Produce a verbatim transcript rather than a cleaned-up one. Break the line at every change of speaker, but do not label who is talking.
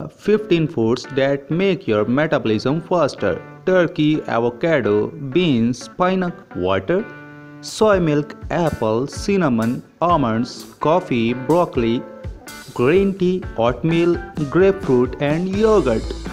fifteen foods that make your metabolism faster. Turkey, avocado, beans, pineapple, water, soy milk, apple, cinnamon, almonds, coffee, broccoli, green tea, oatmeal, grapefruit and yogurt.